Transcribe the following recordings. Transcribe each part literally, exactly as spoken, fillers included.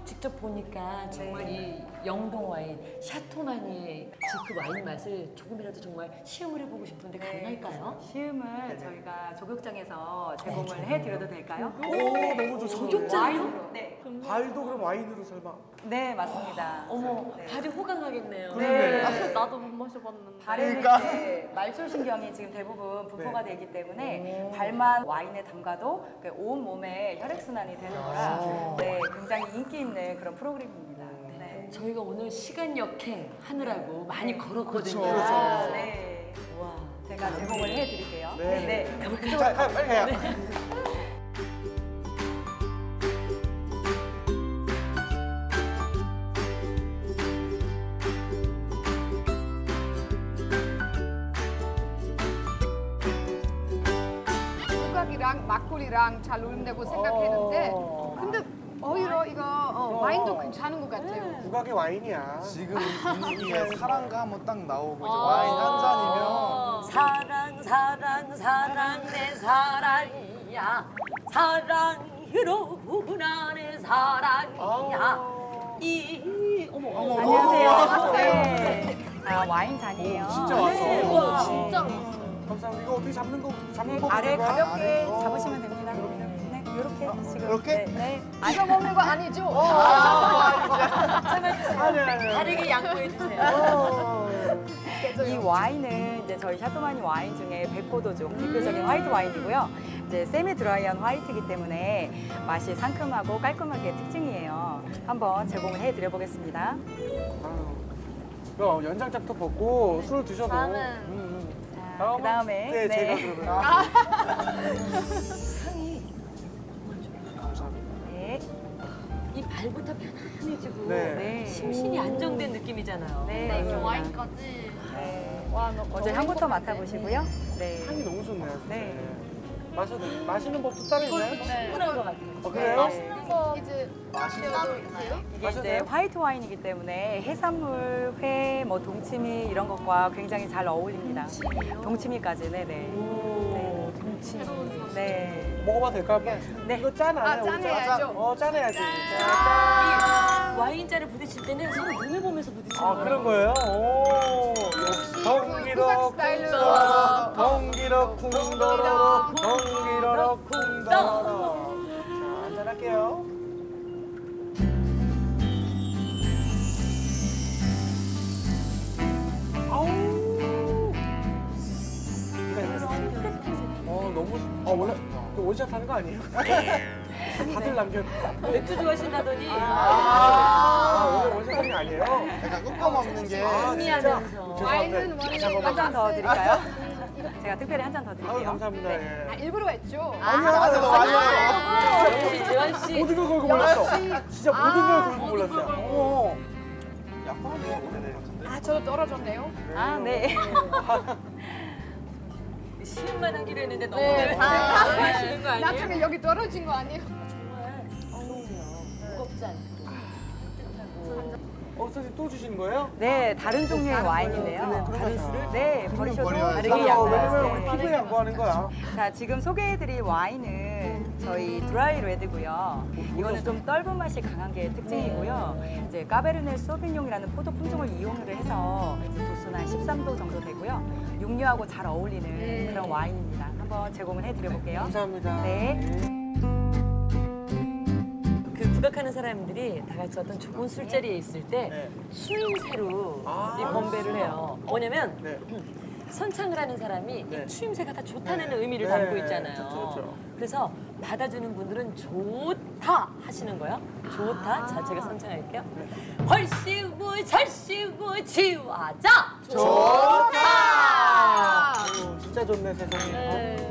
직접 보니까 정말 네. 이 영동 와인, 샤토나니의 그 와인 맛을 조금이라도 정말 시음을 해보고 싶은데 가능할까요? 시음은 저희가 조격장에서 제공을 해드려도 될까요? 오, 너무 좋죠. 조격장이요? 와인으로. 네. 발도 그럼 와인으로 설마? 네, 맞습니다. 어머, 네. 발이 호강하겠네요. 네. 나도 못 마셔봤는데. 발을 그러니까. 이제 말초신경이 지금 대부분 분포가 네. 되기 때문에 발만 와인에 담가도 온 몸에 혈액순환이 되는 거라 네, 굉장히 인기 있는 그런 프로그램입니다. 네. 저희가 오늘 시간 역행 하느라고 많이 걸었거든요. 그렇죠, 그렇죠. 아, 네. 와. 제가 제공을 해드릴게요. 네. 네. 자, 가, 빨리 가요. 국악이랑 막걸리랑 잘 어울린다고 생각했는데 근데 오히려 이거 어, 와인도 괜찮은 것 같아요. 국악의 와인이야. 지금 분위기에 사랑가 한번 딱 나오고 이제 와인 한 잔이면 사랑 사랑 사랑 내 사랑이야 사랑으로 구분하는 사랑이야 이 어머 어머 안녕하세요. 네. 아, 와인 잔이에요. 진짜 왔어. 와, 진짜. 감사합니다. 이거 어떻게 잡는 거 잡는 네, 거 아래 보는 거야? 가볍게 아래로. 잡으시면 됩니다. 네, 이렇게 지금. 이렇게? 네. 네. 이거 먹는 거 아니죠? 참아주세요. 아니 아니 아니. 다르게 양보해 주세요. 어. 이 와인은 이제 저희 샤토마니 와인 중에 백포도종 대표적인 화이트 와인이고요. 이제 세미 드라이한 화이트이기 때문에 맛이 상큼하고 깔끔하게 특징이에요. 한번 제공을 해드려 보겠습니다. 아유. 그럼 연장작도 벗고 술 드셔도. 다음은 음, 음. 자, 그 다음에 네, 제가 그러면. 향이 감사합니다. 네. 이 발부터 편안해지고 네. 네. 심신이 안정된 느낌이잖아요. 네, 네, 맞습니다. 와인까지. 네. 와, 너 먼저 향부터 맡아보시고요. 네. 향이 너무 좋네요. 진짜. 네. 마셔도 마시는 법도 따로 있나요? 충분한 것 같아요. 어, 그래요? 맛있는 거 이제 맛있는 거 있어요? 이게 이제 마셔도요? 화이트 와인이기 때문에 해산물, 회, 뭐 동치미 이런 것과 굉장히 잘 어울립니다. 동치미까지, 네네. 오, 동치. 네. 먹어봐도 될까요? 한번? 네. 이거 짠 안 아, 해요? 짠해야죠. 어, 짠해야지. 짠. 이 와인잔을 부딪힐 때는 서로 눈을 보면서 부딪히는 아, 거예요. 그런 거예요? 오, 역시 덩기러 국악 스타일로. 쿵더러 덩기러 쿵더러 덩기러 쿵더러. 자, 한잔할게요. 아우. 어, 너무. 아, 원래 그 원샷 하는 거 아니에요? 다들 남겨. 맥주 좋아하신다더니 아, 원래 원샷 하는 거 아니에요? 약간 꺾어 먹는 게 음미하면서 와인은 원래 한 잔 더 드릴까요? 제가 특별히 한 잔 더 아유, 드릴게요. 감사합니다. 예. 아, 일부러 했죠. 아니야, 나한테 너 와요. 역시 재환 씨 모든 걸 걸고 몰랐어. 진짜 모든 걸 걸고 몰랐어요. 어. 약간 오래된 것 같은데. 아, 저도 떨어졌네요. 아, 네. 시음만 하기로 했는데 너무 네. 네. 하시는 거 아니에요? 나중에 여기 떨어진 거 아니에요? 정말 좋네요. 무겁지 않고 따뜻하고. 어, 선생님 또 주시는 거예요? 네, 다른 종류의 와인인데요. 다른 술을? 네, 버리셔도 버려야지. 다르게 어, 양보하세요. 왜냐면 우리 네. 피부에 양보하는 거야. 자, 지금 소개해드릴 와인은 저희 드라이 레드고요. 이거는 좀 떫은 맛이 강한 게 특징이고요. 이제 까베르네 소비뇽이라는 포도 품종을 이용을 해서 이제 도수는 한 십삼 도 정도 되고요. 육류하고 잘 어울리는 그런 와인입니다. 한번 제공을 해드려볼게요. 감사합니다. 네. 그 국악하는 사람들이 다 같이 어떤 좋은 술자리에 있을 때 네. 추임새로 아, 이 건배를 해요. 뭐냐면 네. 선창을 하는 사람이 네. 이 추임새가 다 좋다는 네. 의미를 네. 담고 있잖아요. 그렇죠, 그렇죠. 그래서 받아주는 분들은 좋다 하시는 거예요. 좋다. 아. 자, 제가 선창할게요. 네. 헐씨구 잘씨구 지화자 좋다! 아유, 진짜 좋네, 세상에. 네.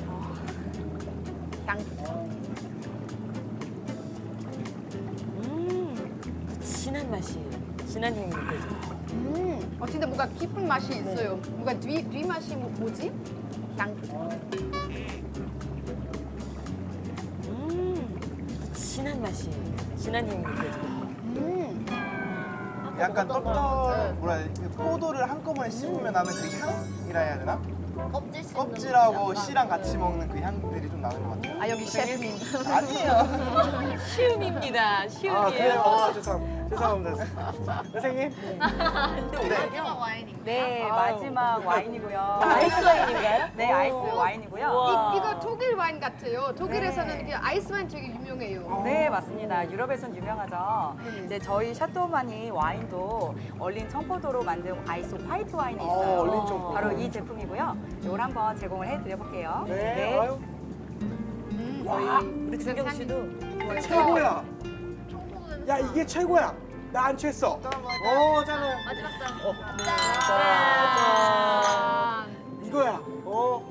음, 진한 맛이, 진한 향이 느껴져요. 음, 어, 진짜 뭔가 깊은 맛이 있어요. 뭔가 뒤, 뒤 맛이 뭐, 뭐지? 양. 음, 진한 맛이, 진한 향이 느껴져요. 음. 약간 떡떡 뭐라 해야 되지? 포도를 한꺼번에 씹으면 나는 그 향이라 해야 되나? 껍질 씹는 껍질하고 씨랑 같이 먹는 그 향들이 좀 나는 것 같아요. 아 여기 셰프님. 아니에요. 시음입니다. 시음이에요. 아 그래요? 어, 죄송, 죄송합니다. 선생님. 마지막 와인인가요? 네, 마지막 와인이고요. 아이스 와인인가요? 네, 아이스 와인이고요. 우와. 이, 이거 독일 와인 같아요. 독일에서는 이게 아이스 와인 되게 유명해요. 네, 맞습니다. 유럽에선 유명하죠. 이제 저희 샤토마니 와인도 얼린 청포도로 만든 아이스 화이트 와인이 있어요. 어, 얼린 청포도. 바로 이 제품이고요. 이걸 한번 제공을 해드려볼게요. 네. 아유, 와, 우리 준경 씨도 최고야. 청포도는 야 이게 최고야. 나 안 취했어. 어, 짠해. 마지막 잔. 짠. 이거야. 어.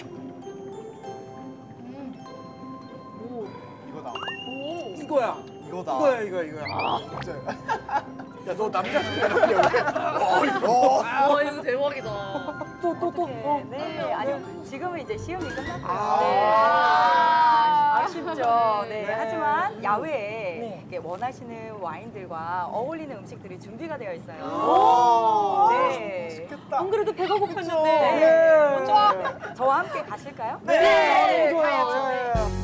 이거다. 이거야. 이거다. 이거야, 이거야, 이거야. 진짜. 야, 너 남자 소리야, 왜? 어. 와 이거 대박이다. 또, 또, 또. 어. 네, 아니요. 지금은 이제 시음이 끝났고요. 아. 네. 아쉽죠. 네. 네. 하지만 야외에 네. 이렇게 원하시는 와인들과 어울리는 음식들이 준비가 되어 있어요. 오. 네. 맛있겠다. 안 그래도 배가 고팠는데. 네. 네. 저와 함께 가실까요? 네. 네. 너무 좋아요. 좋아요.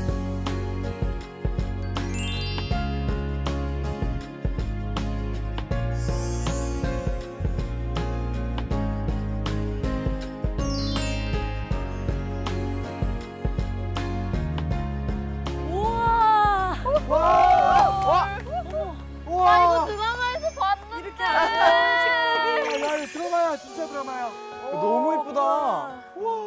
우와. 와. 와. 우와. 드라마에서 봤는데. 이렇게 아, 아름다운 야, 이거 드라마야. 진짜 드라마야. 너무 예쁘다. 우와.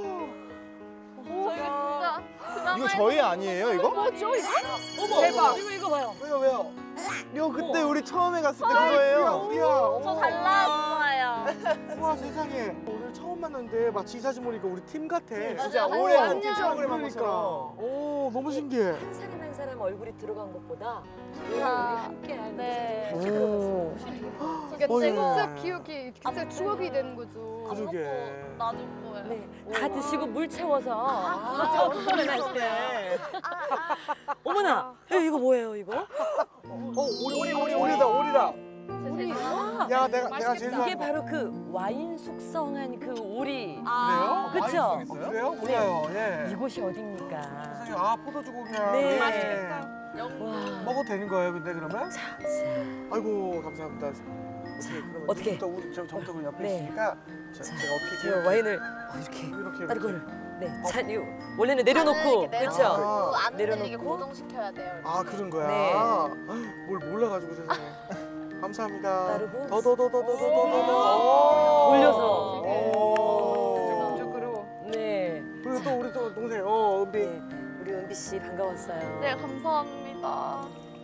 저희 진짜 드라마에서 이거 저희 아니에요, 이거? 뭐죠 이거? 어머, 대박. 이거 이거 봐요. 왜요, 왜요? 이거 그때 우리 처음에 갔을 때 그거예요. 우리야. 저 잘 나왔어요. 우와, 세상에. 오늘 처음 만났는데 마치 이 사진 보니까 우리 팀 같아. 진짜 맞아요. 올해 완전 한팀 프로그램 한 그러니까. 것처럼. 오, 너무 신기해. 한 사람 한 사람 얼굴이 들어간 것보다 우리 아, 함께하는 네. 모습이 같이 들어갔어요. 이게 어, 진짜 네. 기억이 진짜 추억이 되는 거죠. 그러게. 놔줄 거예요. 네, 다 드시고 물 채워서. 아, 얼마나 맛있게. 어머나, 야, 이거 뭐예요 이거? 어, 오리, 오리, 오리, 오리다, 오리다. 우리 야, 내가, 내가 제일 이게 좋아하는 바로 그 와인 숙성한 그 오리. 아, 그래요? 그쵸? 어, 그래요? 몰라요. 예. 이곳이 어딥니까? 세상에, 아, 포도주 공장. 네. 예. 맛있겠다. 영. 먹어도 되는 거예요, 근데 그러면? 자, 아이고, 감사합니다. 오케이, 그러면 어떻게? 저부터, 우리- 저, 저부터 그 옆에 네. 있으니까 저, 자, 제가 어떻게 제가 와인을 어, 이렇게 이렇게 다른 이렇게. 거를 네, 잔 요. 원래는 내려놓고, 이렇게 그렇죠? 내려놓고 안 내려놓고. 내리게 고정시켜야 돼요. 이렇게. 아, 그런 거야? 네. 뭘 몰라가지고 세상에. 감사합니다. 따르고. 더더더더더더더더 돌려서. 오. 쪽으로. 네. 그리고 또 우리 또 동생, 어, 은비. 네, 우리 은비 씨 반가웠어요. 네 감사합니다.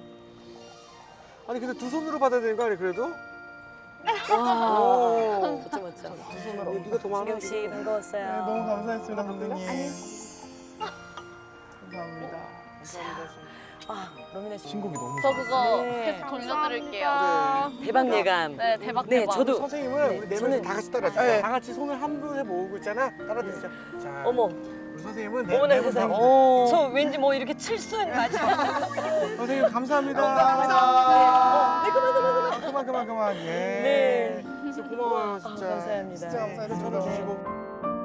아니 근데 두 손으로 받아야 되는 거 아니야 그래도? 와, 오. 멋져 멋져. 두 손으로. 네가 더 많아. 준경 씨 반가웠어요. 네, 너무 감사했습니다 선생님. 감사합니다. 감사합니다. 아, 로미나 씨. 신곡이 너무 저 좋아. 그거 네. 계속 돌려드릴게요. 네. 대박 예감. 네 대박 네, 대박. 저도 선생님은 네, 우리 네 저는- 명이 다 같이 따라주세요. 다 같이 손을 한 분에 모으고 있잖아. 따라주시죠. 자, 어머, 우리 선생님은 네, 어머나 네 분 다. 세상에. 오. 저 왠지 뭐 이렇게 칠순 맞아. 선생님 감사합니다. 감사합니다. 네, 그만 그만 그만. 아, 그만 그만 그만. 예. 네. 진짜 고마워요 진짜. 아, 감사합니다. 진짜 감사합니다. 전해주시고.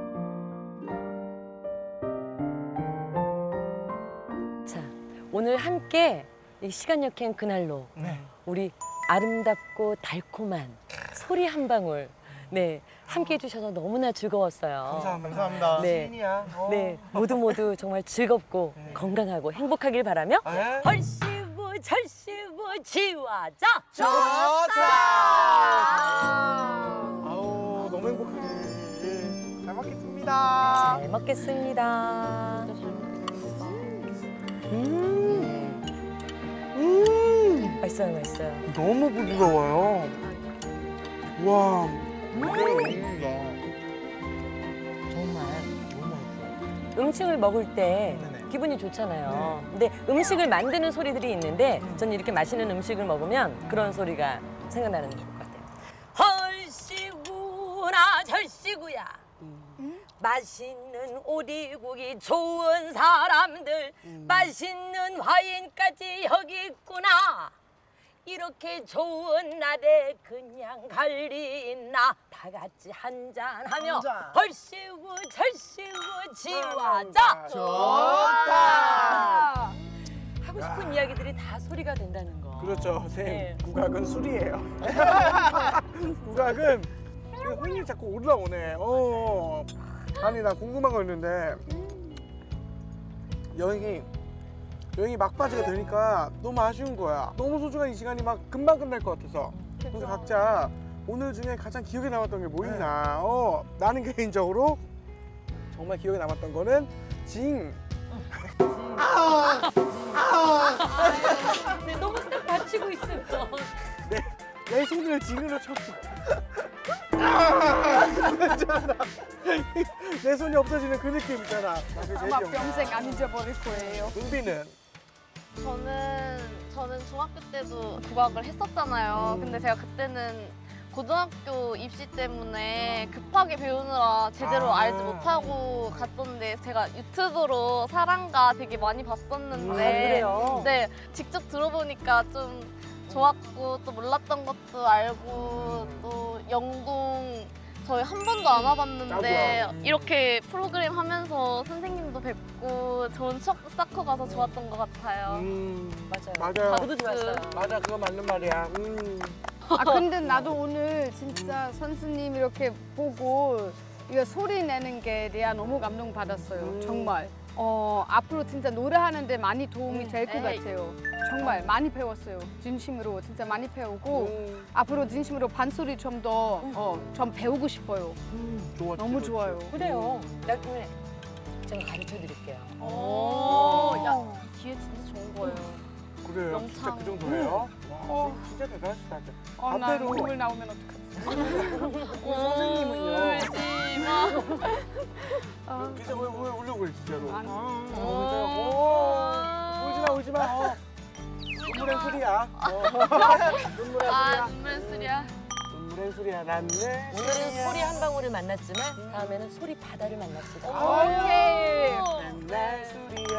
자, 오늘 함께 이 시간 여행 그날로 네. 우리 아름답고 달콤한 소리 한 방울 네 함께 해주셔서 너무나 즐거웠어요. 감사합니다. 감사합니다. 네. 시인이야. 어. 네, 모두 모두 정말 즐겁고 네. 건강하고 행복하길 바라며 네. 헐시부 절시부 지화자. 좋다. 아우 너무 행복하네. 예. 잘 먹겠습니다. 잘 먹겠습니다. 음. 음. 맛있어요, 맛있어요. 너무 부드러워요. 와. 정말 너무 맛있어요. 음식을 먹을 때 네네. 기분이 좋잖아요. 근데 음식을 만드는 소리들이 있는데 전 이렇게 맛있는 음식을 먹으면 그런 소리가 생각나는 것 같아요. 헐시구나 절시구야. 맛있는 오리고기 좋은 사람들 맛있는 와인까지 여기 있구나. 이렇게 좋은 날에 그냥 갈 리 있나 다 같이 한잔하며 한잔. 헐시고 절시고 지화자 좋다. 하고 싶은 이야기들이 다 소리가 된다는 거. 그렇죠, 쌤. 네. 국악은 술이에요. 국악은 흥이 자꾸 올라오네. 어. 아니 나 궁금한 거 있는데 여행이 여행이 막바지가 되니까 너무 아쉬운 거야. 너무 소중한 이 시간이 막 금방 끝날 것 같아서. 그래서 각자 오늘 중에 가장 기억에 남았던 게 뭐 있나. 어, 나는 개인적으로 정말 기억에 남았던 거는 징. 네, 너무 딱 받치고 있어요. 내, 내 손을 징으로 쳤어. 내 손이 없어지는 그 느낌 있잖아. 나 그게 제일 아마 기억나. 평생 안 잊어버릴 거예요. 은비는 저는 저는 중학교 때도 국악을 했었잖아요. 음. 근데 제가 그때는 고등학교 입시 때문에 급하게 배우느라 제대로 아. 알지 못하고 갔었는데 제가 유튜브로 사랑가 되게 많이 봤었는데 아, 그래요? 네, 직접 들어보니까 좀 좋았고 또 몰랐던 것도 알고 또 영동 저희 한 번도 안 와봤는데 나도야. 이렇게 프로그램 하면서 선생님도 뵙고 좋은 추억도 쌓고 가서 좋았던 것 같아요. 음, 맞아요. 맞아요. 모두 좋았어요. 맞아, 그거 맞는 말이야. 음. 아 근데 나도 오늘 진짜 선수님 이렇게 보고 이거 소리 내는 게 내가 너무 감동 받았어요. 음. 정말. 어 앞으로 진짜 노래하는데 많이 도움이 될 것 에이. 같아요. 정말 많이 배웠어요. 진심으로 진짜 많이 배우고 음. 앞으로 진심으로 반소리 좀 더 어, 좀 배우고 싶어요. 좋아, 너무 좋아요. 그래요. 나중에 제가 가르쳐 드릴게요. 오, 야, 기회 진짜 좋은 거예요. 그래요. 영창. 진짜 그 정도예요? 어. 와, 진짜 대단하시다. 어, 나 반대로 눈물 나오면 어떡하지? 우리 선생님은요. 울지 마. 아, 진짜 왜, 왜 울려고 그래, 진짜로. 아니. 어, 진짜요? 오, 울지 마, 울지 마. 어. 눈물의 소리야. 어. 눈물의 아, 소리야. 눈물 소리야. 눈물의 소리야. 난내 오늘은 소리 한 방울을 만났지만 다음에는 소리 바다를 만납시다. 오케이. 내 소리야.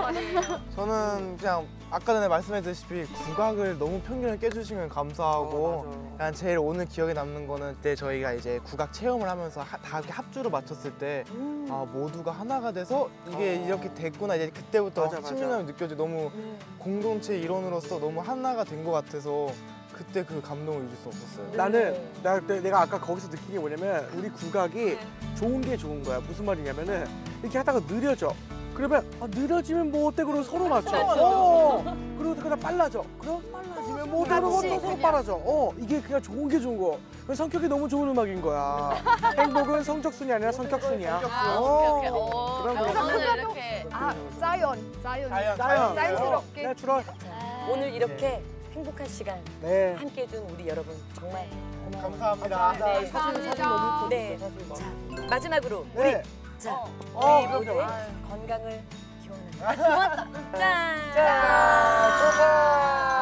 저는 그냥 아까 전에 말씀해주셨다시피 국악을 너무 평균을 깨주시면 감사하고 어, 맞아. 그냥 제일 오늘 기억에 남는 거는 그때 저희가 이제 국악 체험을 하면서 하- 다 이렇게 합주로 맞췄을 때 아, 모두가 하나가 돼서 이게 어. 이렇게 됐구나 이제 그때부터 맞아, 맞아. 친밀감이 느껴져 너무 공동체 일원으로서 너무 하나가 된 것 같아서 그때 그 감동을 잊을 수 없었어요. 나는 나, 내- 내가 아까 거기서 느낀 게 뭐냐면 우리 국악이 좋은 게 좋은 거야. 무슨 말이냐면은 이렇게 하다가 느려져. 그러면 아, 느려지면 뭐 어때? 그러고 서로 맞춰. 어. 그리고 그냥 빨라져. 그럼 빨라지면 뭐 어때? 그러고 또 서로 빨라져. 어, 이게 그냥 좋은 게 좋은 거. 그래서 성격이 너무 좋은 음악인 거야. 행복은 성적순이 아니라 성격순이야. 아, 어. 오케이, 오케이. 오, 그럼, 그럼. 오늘 이렇게. 아, 자연, 자연. 자연, 짜요. 짤스럽게. 내추럴. 오늘 이렇게 행복한 시간 네. 함께 해준 우리 여러분 정말 고마워요. 감사합니다. 네. 사진, 사진 너무 네. 예쁘다. 사진 너무 자, 마지막으로 우리 네. 자, 어, 우리 이렇게 그죠. 건강을 기원합니다. 짠! 자, 좋다.